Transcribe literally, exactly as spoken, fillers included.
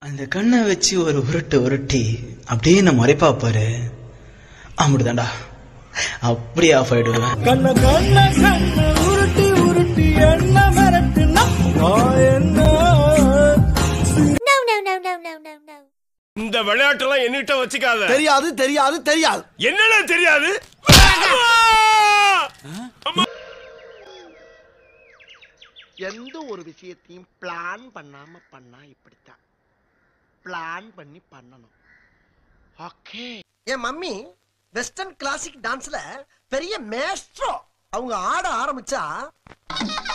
அந்த கண்ணை வச்சு ஒரு உருட்டு உருட்டி அப்படியே நான் முறைப்பாப்பாரு அப்படிதான்டா அப்படியே ஆஃப் ஆயிடுவேன். கண்ண கண்ண கண்ண உருட்டி உருட்டி என்ன மிரட்டுனா என்ன இந்த விளையாட்டெல்லாம் என்கிட்ட வச்சுக்காத. தெரியாது தெரியாது தெரியாது என்னடா தெரியாது? எந்த ஒரு விஷயத்தையும் பிளான் பண்ணாம பண்ணா இப்படித்தான். பிளான் பண்ணி பண்ணணும். ஓகே. என் மம்மி வெஸ்டர்ன் கிளாசிக் டான்ஸ்ல பெரிய மேஸ்ட்ரோ. அவங்க ஆட ஆரம்பிச்சா